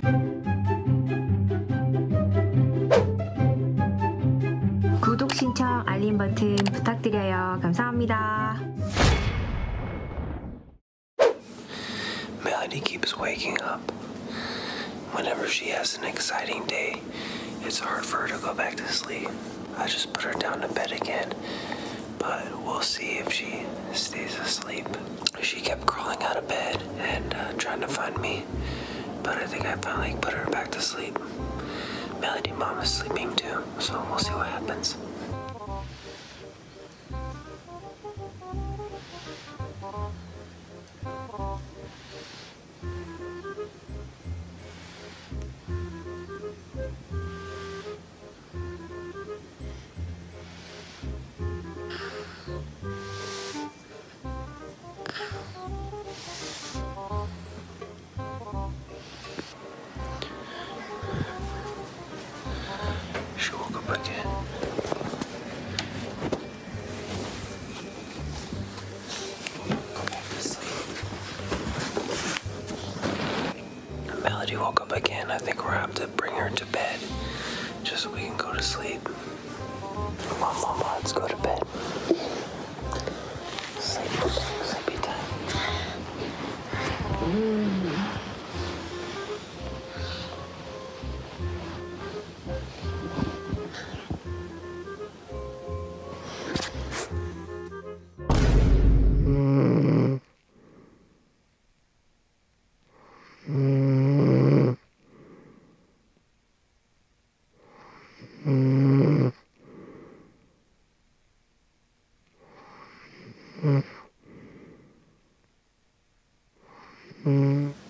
구독 신청 알림 버튼 부탁드려요. 감사합니다. Melody keeps waking up. Whenever she has an exciting day, it's hard for her to go back to sleep. I just put her down to bed again, but we'll see if she stays asleep. She kept crawling out of bed and trying to find me, but I think I finally put her back to sleep. Melody mom is sleeping too, so we'll see what happens. She woke up again. Go back to sleep. Melody woke up again. I think we're gonna have to bring her to bed just so we can go to sleep. Come on, Mama, let's go to bed. Sleepy time. Mm-hmm.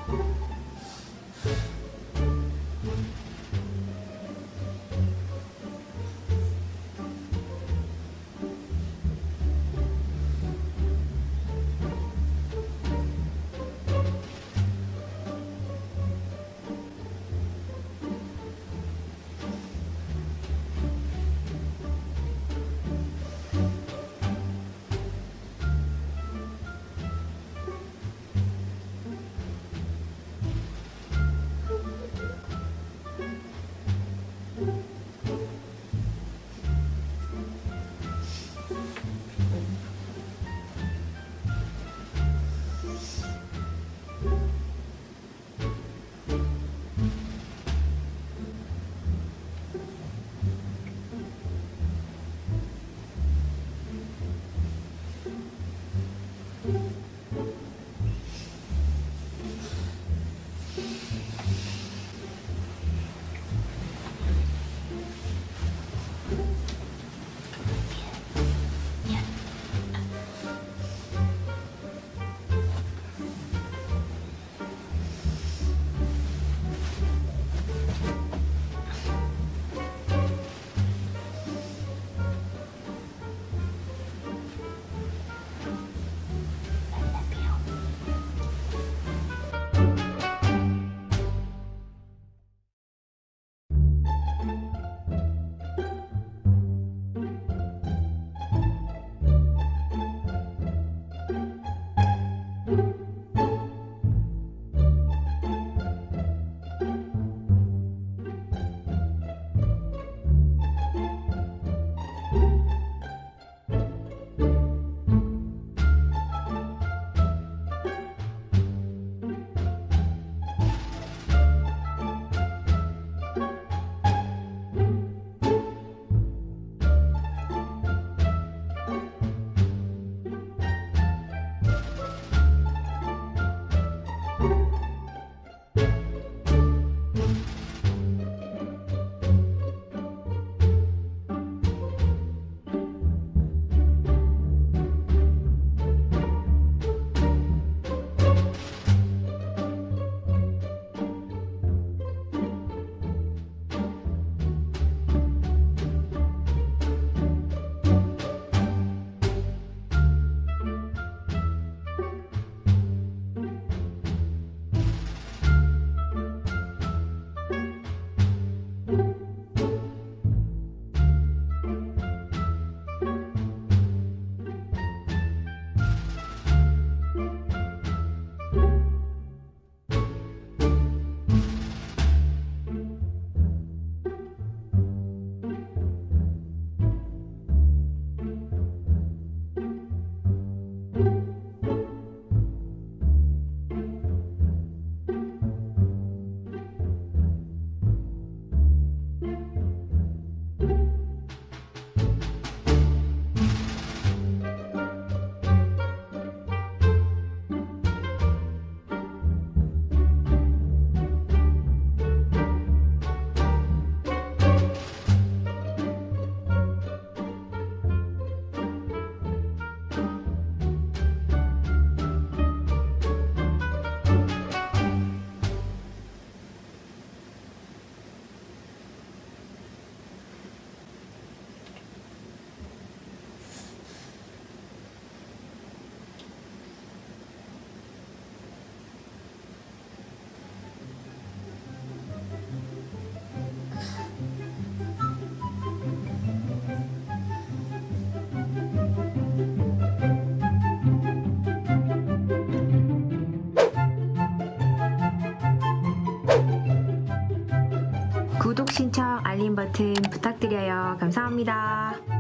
구독 신청 알림 버튼 부탁드려요. 감사합니다.